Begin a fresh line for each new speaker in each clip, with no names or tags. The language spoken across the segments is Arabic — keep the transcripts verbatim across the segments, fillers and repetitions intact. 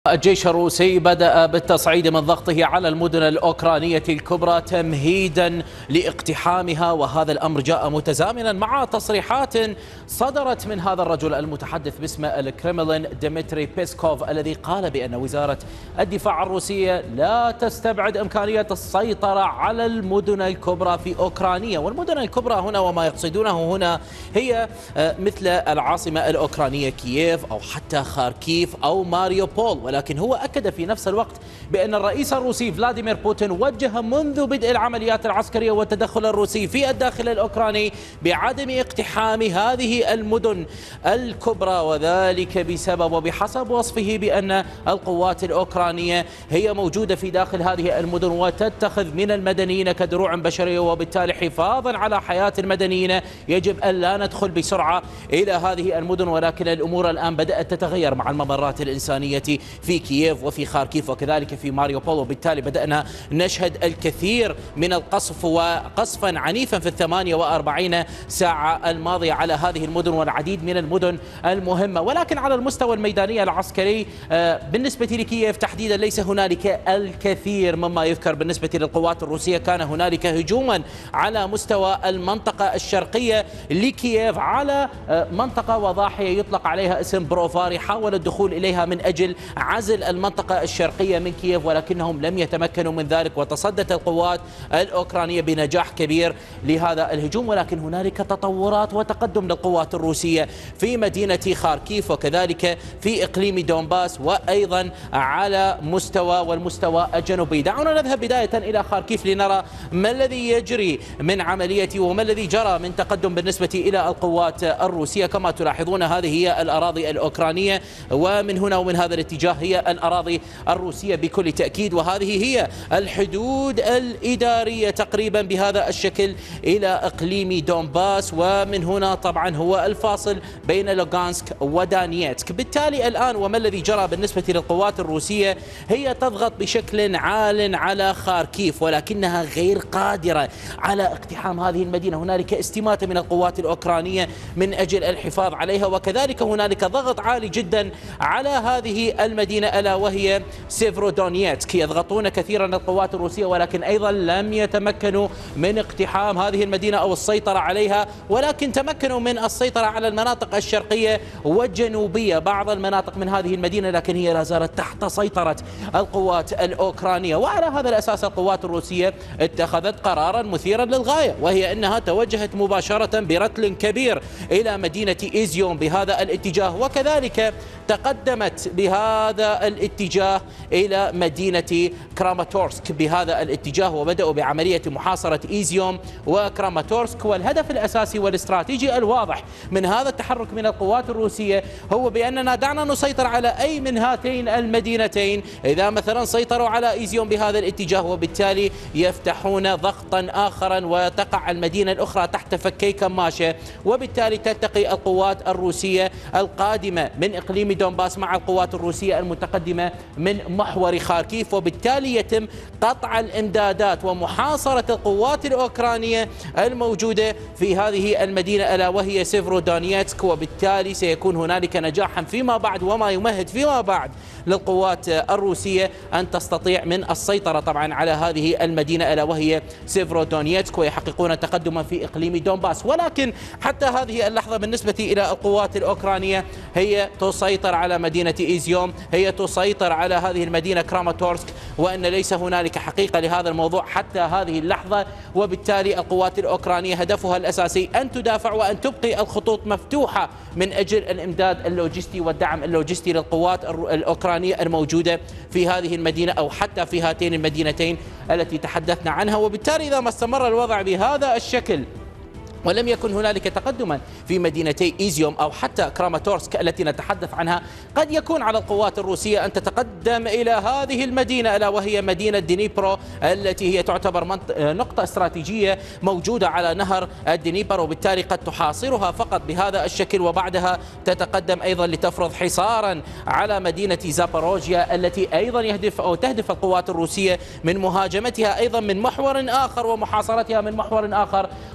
الجيش الروسي بدأ بالتصعيد من ضغطه على المدن الأوكرانية الكبرى تمهيدا لاقتحامها، وهذا الأمر جاء متزامنا مع تصريحات صدرت من هذا الرجل المتحدث باسم الكرملين ديمتري بيسكوف، الذي قال بأن وزارة الدفاع الروسية لا تستبعد إمكانية السيطرة على المدن الكبرى في أوكرانيا. والمدن الكبرى هنا وما يقصدونه هنا هي مثل العاصمة الأوكرانية كييف أو حتى خاركيف أو ماريوبول. ولكن هو أكد في نفس الوقت بأن الرئيس الروسي فلاديمير بوتين وجه منذ بدء العمليات العسكرية والتدخل الروسي في الداخل الأوكراني بعدم اقتحام هذه المدن الكبرى، وذلك بسبب وبحسب وصفه بأن القوات الأوكرانية هي موجودة في داخل هذه المدن وتتخذ من المدنيين كدروع بشرية، وبالتالي حفاظا على حياة المدنيين يجب أن لا ندخل بسرعة إلى هذه المدن. ولكن الأمور الآن بدأت تتغير مع الممرات الإنسانية في كييف وفي خاركيف وكذلك في ماريوبول، وبالتالي بدأنا نشهد الكثير من القصف وقصفا عنيفا في الثمانية وأربعين ساعة الماضية على هذه المدن والعديد من المدن المهمة. ولكن على المستوى الميداني العسكري بالنسبة لكييف تحديدا ليس هنالك الكثير مما يذكر. بالنسبة للقوات الروسية كان هنالك هجوما على مستوى المنطقة الشرقية لكييف على منطقة وضاحية يطلق عليها اسم بروفاري، حاول الدخول إليها من أجل عزل المنطقة الشرقية من كييف، ولكنهم لم يتمكنوا من ذلك وتصدت القوات الأوكرانية بنجاح كبير لهذا الهجوم. ولكن هنالك تطورات وتقدم للقوات الروسية في مدينة خاركيف وكذلك في إقليم دونباس وأيضا على مستوى والمستوى الجنوبي. دعونا نذهب بداية إلى خاركيف لنرى ما الذي يجري من عملية وما الذي جرى من تقدم بالنسبة إلى القوات الروسية. كما تلاحظون هذه هي الأراضي الأوكرانية، ومن هنا ومن هذا الاتجاه هي الأراضي الروسية بكل تأكيد، وهذه هي الحدود الإدارية تقريبا بهذا الشكل إلى إقليم دونباس، ومن هنا طبعا هو الفاصل بين لوغانسك ودانيتسك. بالتالي الآن وما الذي جرى بالنسبة للقوات الروسية هي تضغط بشكل عال على خاركيف، ولكنها غير قادرة على اقتحام هذه المدينة. هنالك استماتة من القوات الأوكرانية من أجل الحفاظ عليها، وكذلك هنالك ضغط عالي جدا على هذه المدينة ألا وهي سيفرودونيتسك. يضغطون كثيرا القوات الروسية ولكن أيضا لم يتمكنوا من اقتحام هذه المدينة أو السيطرة عليها، ولكن تمكنوا من السيطرة على المناطق الشرقية والجنوبية بعض المناطق من هذه المدينة، لكن هي لا زالت تحت سيطرة القوات الأوكرانية. وعلى هذا الأساس القوات الروسية اتخذت قرارا مثيرا للغاية، وهي أنها توجهت مباشرة برتل كبير إلى مدينة إيزيوم بهذا الاتجاه، وكذلك تقدمت بهذا الاتجاه إلى مدينة كراماتورسك بهذا الاتجاه، وبدأوا بعملية محاصرة إيزيوم وكراماتورسك. والهدف الأساسي والاستراتيجي الواضح من هذا التحرك من القوات الروسية هو بأننا دعنا نسيطر على أي من هاتين المدينتين إذا مثلا سيطروا على إيزيوم بهذا الاتجاه، وبالتالي يفتحون ضغطا آخرا وتقع المدينة الأخرى تحت فكي كماشة، وبالتالي تلتقي القوات الروسية القادمة من إقليم دونباس مع القوات الروسية المتقدمة من محور خاركيف، وبالتالي يتم قطع الإمدادات ومحاصرة القوات الأوكرانية الموجودة في هذه المدينة ألا وهي سيفرودونيتسك. وبالتالي سيكون هنالك نجاحا فيما بعد وما يمهد فيما بعد للقوات الروسية أن تستطيع من السيطرة طبعا على هذه المدينة ألا وهي سيفرودونيتسك ويحققون تقدما في إقليم دونباس. ولكن حتى هذه اللحظة بالنسبة إلى القوات الأوكرانية هي تسيطر على مدينة إيزيوم، هي تسيطر على هذه المدينة كراماتورسك، وأن ليس هنالك حقيقة لهذا الموضوع حتى هذه اللحظة. وبالتالي القوات الأوكرانية هدفها الأساسي أن تدافع وأن تبقي الخطوط مفتوحة من أجل الإمداد اللوجستي والدعم اللوجستي للقوات الأوكرانية الموجودة في هذه المدينة أو حتى في هاتين المدينتين التي تحدثنا عنها. وبالتالي إذا ما استمر الوضع بهذا الشكل ولم يكن هنالك تقدما في مدينتي إيزيوم أو حتى كراماتورسك التي نتحدث عنها، قد يكون على القوات الروسية أن تتقدم إلى هذه المدينة ألا وهي مدينة دنيبرو التي هي تعتبر نقطة استراتيجية موجودة على نهر الدنيبر، وبالتالي قد تحاصرها فقط بهذا الشكل، وبعدها تتقدم أيضا لتفرض حصارا على مدينة زاباروجيا التي أيضا يهدف أو تهدف القوات الروسية من مهاجمتها أيضا من محور آخر ومحاصرتها من محور آخر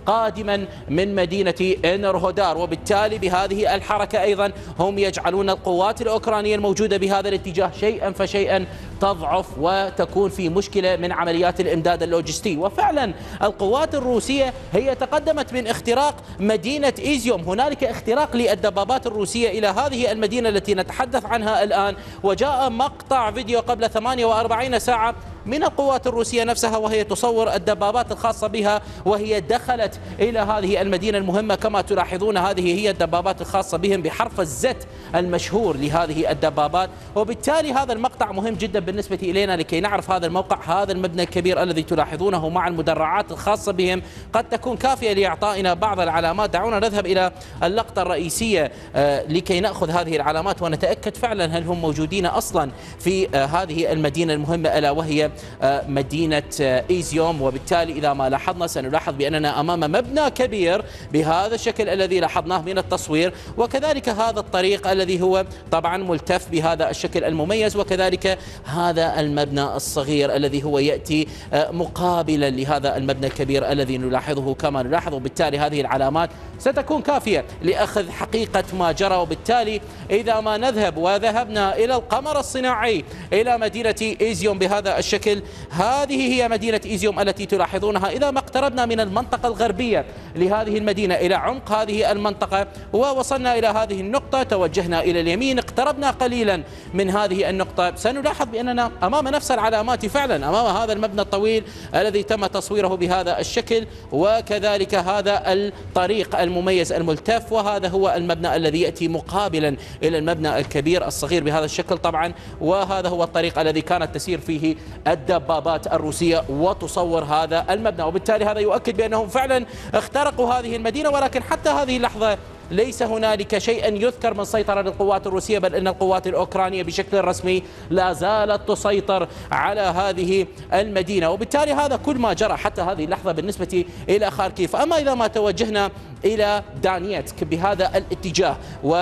قادما من مدينة إنرهودار. وبالتالي بهذه الحركة أيضا هم يجعلون القوات الأوكرانية الموجودة بهذا الاتجاه شيئا فشيئا تضعف وتكون في مشكلة من عمليات الإمداد اللوجستي. وفعلا القوات الروسية هي تقدمت من اختراق مدينة إيزيوم، هنالك اختراق للدبابات الروسية إلى هذه المدينة التي نتحدث عنها الآن. وجاء مقطع فيديو قبل ثمانية وأربعين ساعة من القوات الروسية نفسها وهي تصور الدبابات الخاصة بها وهي دخلت إلى هذه المدينة المهمة. كما تلاحظون هذه هي الدبابات الخاصة بهم بحرف الزت المشهور لهذه الدبابات. وبالتالي هذا المقطع مهم جدا بالنسبة إلينا لكي نعرف هذا الموقع. هذا المبنى الكبير الذي تلاحظونه مع المدرعات الخاصة بهم قد تكون كافية لإعطائنا بعض العلامات. دعونا نذهب إلى اللقطة الرئيسية لكي نأخذ هذه العلامات ونتأكد فعلا هل هم موجودين أصلا في هذه المدينة المهمة ألا وهي مدينة إيزيوم. وبالتالي إذا ما لاحظنا سنلاحظ بأننا أمام مبنى كبير بهذا الشكل الذي لاحظناه من التصوير، وكذلك هذا الطريق الذي هو طبعا ملتف بهذا الشكل المميز، وكذلك هذا المبنى الصغير الذي هو يأتي مقابلا لهذا المبنى الكبير الذي نلاحظه كما نلاحظ. وبالتالي هذه العلامات ستكون كافية لأخذ حقيقة ما جرى. وبالتالي إذا ما نذهب وذهبنا إلى القمر الصناعي إلى مدينة إيزيوم بهذا الشكل، هذه هي مدينة إيزيوم التي تلاحظونها. إذا ما اقتربنا من المنطقة الغربية لهذه المدينة إلى عمق هذه المنطقة ووصلنا إلى هذه النقطة، توجهنا إلى اليمين، اقتربنا قليلا من هذه النقطة، سنلاحظ بأننا أمام نفس العلامات فعلا، أمام هذا المبنى الطويل الذي تم تصويره بهذا الشكل، وكذلك هذا الطريق المميز الملتف، وهذا هو المبنى الذي يأتي مقابلا إلى المبنى الكبير الصغير بهذا الشكل طبعا. وهذا هو الطريق الذي كانت تسير فيه الدبابات الروسية وتصور هذا المبنى. وبالتالي هذا يؤكد بأنهم فعلا اخترقوا هذه المدينة. ولكن حتى هذه اللحظة ليس هنالك شيئا يذكر من سيطرة للقوات الروسية، بل أن القوات الأوكرانية بشكل رسمي لا زالت تسيطر على هذه المدينة. وبالتالي هذا كل ما جرى حتى هذه اللحظة بالنسبة إلى خاركيف. أما إذا ما توجهنا إلى دانيتسك بهذا الاتجاه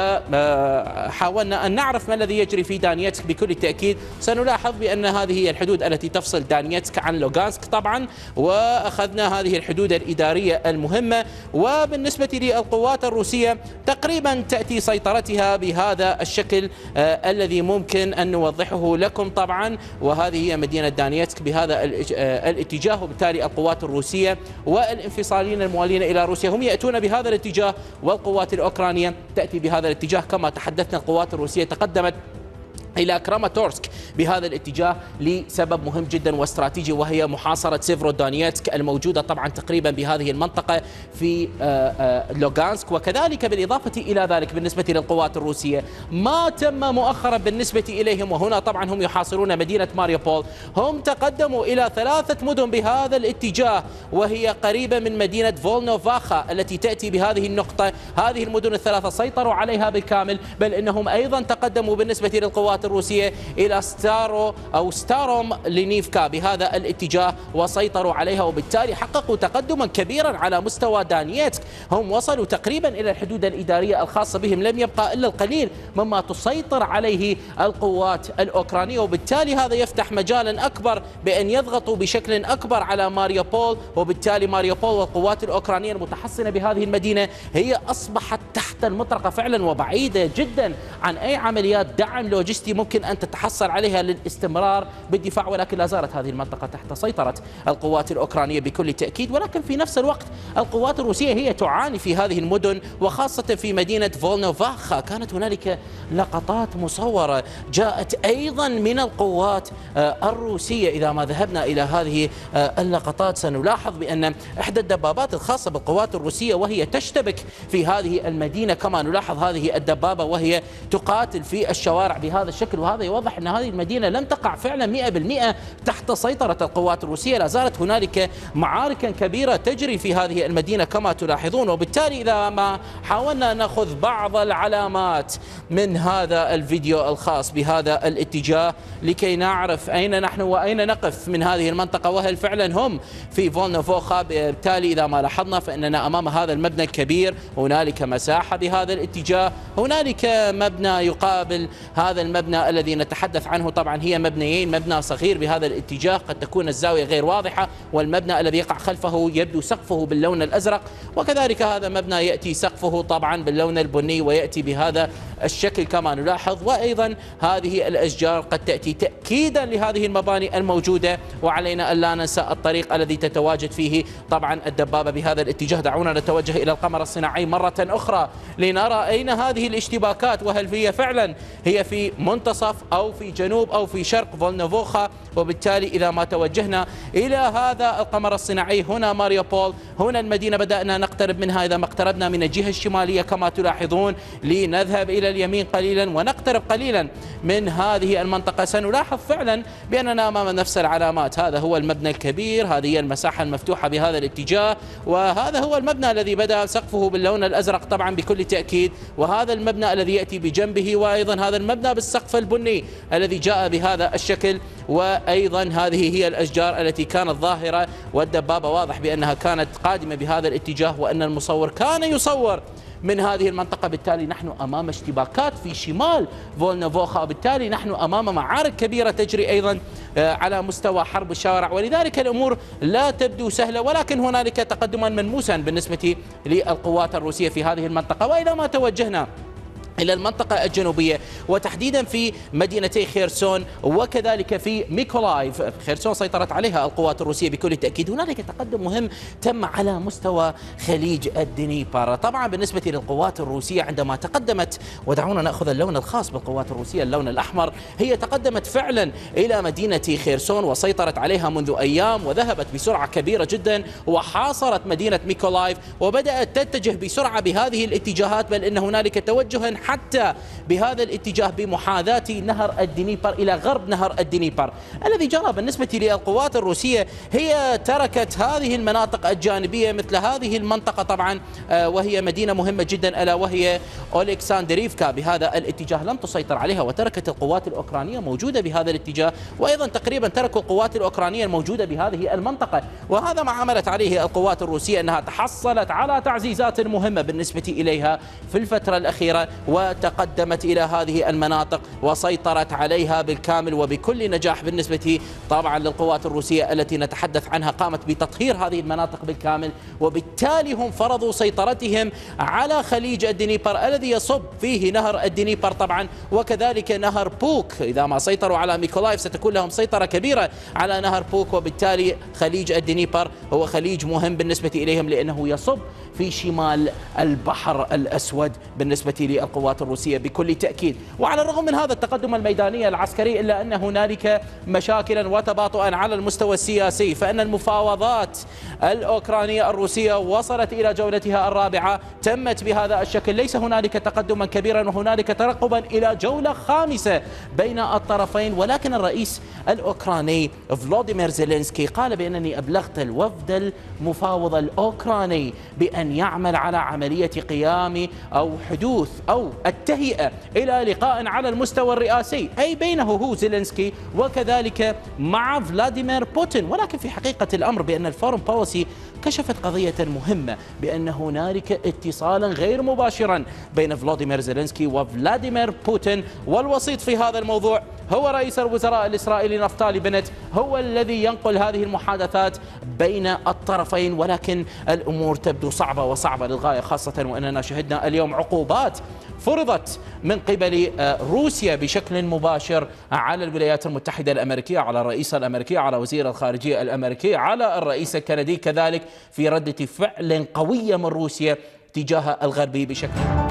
وحاولنا أن نعرف ما الذي يجري في دانيتسك، بكل تأكيد سنلاحظ بأن هذه هي الحدود التي تفصل دانيتسك عن لوغانسك طبعا، وأخذنا هذه الحدود الإدارية المهمة. وبالنسبة للقوات الروسية تقريبا تأتي سيطرتها بهذا الشكل آه الذي ممكن أن نوضحه لكم طبعا. وهذه هي مدينة دانيتسك بهذا آه الاتجاه. وبالتالي القوات الروسية والانفصاليين الموالين إلى روسيا هم يأتون بهذا الاتجاه، والقوات الأوكرانية تأتي بهذا الاتجاه. كما تحدثنا القوات الروسية تقدمت إلى كراماتورسك بهذا الاتجاه لسبب مهم جدا واستراتيجي، وهي محاصرة سيفرودونيتسك الموجودة طبعا تقريبا بهذه المنطقة في لوغانسك. وكذلك بالإضافة إلى ذلك بالنسبة للقوات الروسية ما تم مؤخرا بالنسبة إليهم، وهنا طبعا هم يحاصرون مدينة ماريوبول، هم تقدموا إلى ثلاثة مدن بهذا الاتجاه، وهي قريبة من مدينة فولنوفاخا التي تأتي بهذه النقطة. هذه المدن الثلاثة سيطروا عليها بالكامل، بل إنهم أيضا تقدموا بالنسبة للقوات الروسية إلى ستارو أو ستاروم لينيفكا بهذا الاتجاه وسيطروا عليها. وبالتالي حققوا تقدما كبيرا على مستوى دانيتسك، هم وصلوا تقريبا إلى الحدود الإدارية الخاصة بهم، لم يبقى إلا القليل مما تسيطر عليه القوات الأوكرانية. وبالتالي هذا يفتح مجالا أكبر بأن يضغطوا بشكل أكبر على ماريوبول. وبالتالي ماريوبول والقوات الأوكرانية المتحصنة بهذه المدينة هي أصبحت تحت المطرقة فعلا وبعيدة جدا عن أي عمليات دعم لوجستي ممكن أن تتحصل عليها للاستمرار بالدفاع. ولكن لا زالت هذه المنطقة تحت سيطرة القوات الأوكرانية بكل تأكيد. ولكن في نفس الوقت القوات الروسية هي تعاني في هذه المدن، وخاصة في مدينة فولنوفاخا. كانت هنالك لقطات مصورة جاءت أيضا من القوات الروسية. إذا ما ذهبنا إلى هذه اللقطات سنلاحظ بأن إحدى الدبابات الخاصة بالقوات الروسية وهي تشتبك في هذه المدينة، كما نلاحظ هذه الدبابة وهي تقاتل في الشوارع بهذا الشكل. وهذا يوضح أن هذه المدينة لم تقع فعلا مئة بالمئة تحت سيطرة القوات الروسية، لا زالت هنالك معارك كبيرة تجري في هذه المدينة كما تلاحظون. وبالتالي إذا ما حاولنا نأخذ بعض العلامات من هذا الفيديو الخاص بهذا الاتجاه لكي نعرف أين نحن وأين نقف من هذه المنطقة، وهل فعلا هم في فولنوفاخا. بالتالي إذا ما لاحظنا فإننا أمام هذا المبنى الكبير، هنالك مساحة بهذا الاتجاه، هنالك مبنى يقابل هذا المبنى الذي نتحدث عنه. طبعا هي مبنيين، مبنى صغير بهذا الاتجاه قد تكون الزاوية غير واضحة، والمبنى الذي يقع خلفه يبدو سقفه باللون الأزرق، وكذلك هذا مبنى يأتي سقفه طبعا باللون البني ويأتي بهذا الشكل كما نلاحظ. وأيضا هذه الأشجار قد تأتي تأكيدا لهذه المباني الموجودة، وعلينا أن لا ننسى الطريق الذي تتواجد فيه طبعا الدبابة بهذا الاتجاه. دعونا نتوجه إلى القمر الصناعي مرة أخرى لنرى أين هذه الاشتباكات، وهل هي فعلا هي في منتصف أو في جنوب أو في شرق فولنوفوخا. وبالتالي إذا ما توجهنا إلى هذا القمر الصناعي هنا ماريوبول، هنا المدينة بدأنا نقترب منها. إذا ما اقتربنا من الجهة الشمالية كما تلاحظون لنذهب إلى اليمين قليلا ونقترب قليلا من هذه المنطقة، سنلاحظ فعلا بأننا أمام نفس العلامات. هذا هو المبنى الكبير، هذه هي المساحة المفتوحة بهذا الاتجاه، وهذا هو المبنى الذي بدأ سقفه باللون الأزرق طبعا بكل تأكيد، وهذا المبنى الذي يأتي بجنبه، وأيضا هذا المبنى بالسقف البني الذي جاء بهذا الشكل. وأيضا هذه هي الأشجار التي كانت ظاهرة، والدبابة واضح بأنها كانت قادمة بهذا الاتجاه، وأن المصور كان يصور من هذه المنطقة. بالتالي نحن أمام اشتباكات في شمال فولنوفوخا، وبالتالي نحن أمام معارك كبيرة تجري أيضا على مستوى حرب الشوارع، ولذلك الأمور لا تبدو سهلة، ولكن هنالك تقدما ملموسا بالنسبة للقوات الروسية في هذه المنطقة. وإذا ما توجهنا إلى المنطقة الجنوبية وتحديدا في مدينتي خيرسون وكذلك في ميكولايف، خيرسون سيطرت عليها القوات الروسية بكل تأكيد، هنالك تقدم مهم تم على مستوى خليج الدنيبر. طبعا بالنسبة للقوات الروسية عندما تقدمت، ودعونا نأخذ اللون الخاص بالقوات الروسية اللون الأحمر، هي تقدمت فعلا إلى مدينة خيرسون وسيطرت عليها منذ أيام، وذهبت بسرعة كبيرة جدا وحاصرت مدينة ميكولايف، وبدأت تتجه بسرعة بهذه الاتجاهات، بل إن هنالك توجها حتى بهذا الاتجاه بمحاذاة نهر الدنيبر إلى غرب نهر الدنيبر. الذي جرى بالنسبة للقوات الروسية هي تركت هذه المناطق الجانبية مثل هذه المنطقة طبعا، وهي مدينة مهمة جدا ألا وهي أولكساندريفكا بهذا الاتجاه، لم تسيطر عليها، وتركت القوات الأوكرانية موجودة بهذا الاتجاه، وأيضا تقريبا تركوا القوات الأوكرانية الموجودة بهذه المنطقة. وهذا ما عملت عليه القوات الروسية أنها تحصلت على تعزيزات مهمة بالنسبة إليها في الفترة الأخيرة، وتقدمت إلى هذه المناطق وسيطرت عليها بالكامل وبكل نجاح. بالنسبة طبعا للقوات الروسية التي نتحدث عنها قامت بتطهير هذه المناطق بالكامل، وبالتالي هم فرضوا سيطرتهم على خليج الدنيبر الذي يصب فيه نهر الدنيبر طبعا، وكذلك نهر بوك. إذا ما سيطروا على ميكولايف ستكون لهم سيطرة كبيرة على نهر بوك، وبالتالي خليج الدنيبر هو خليج مهم بالنسبة إليهم لأنه يصب في شمال البحر الأسود بالنسبة للقوات الروسية بكل تأكيد. وعلى الرغم من هذا التقدم الميداني العسكري إلا أن هنالك مشاكلا وتباطؤا على المستوى السياسي، فإن المفاوضات الأوكرانية الروسية وصلت إلى جولتها الرابعة، تمت بهذا الشكل، ليس هنالك تقدما كبيرا، وهنالك ترقبا إلى جولة خامسة بين الطرفين. ولكن الرئيس الأوكراني فلوديمير زيلينسكي قال بأنني أبلغت الوفد المفاوض الأوكراني بأن يعمل على عملية قيام أو حدوث أو التهيئة إلى لقاء على المستوى الرئاسي، أي بينه هو زيلينسكي وكذلك مع فلاديمير بوتين. ولكن في حقيقة الأمر بأن الفورم بوليسي كشفت قضية مهمة، بأن هنالك اتصالا غير مباشرا بين فلاديمير زيلينسكي وفلاديمير بوتين، والوسيط في هذا الموضوع هو رئيس الوزراء الإسرائيلي نفتالي بنت، هو الذي ينقل هذه المحادثات بين الطرفين. ولكن الأمور تبدو صعبة وصعبة للغاية، خاصة وأننا شهدنا اليوم عقوبات فرضت من قبل روسيا بشكل مباشر على الولايات المتحدة الأمريكية، على الرئيس الأمريكي، على وزير الخارجية الأمريكي، على الرئيس الكندي كذلك، في ردة فعل قوية من روسيا تجاه الغرب بشكل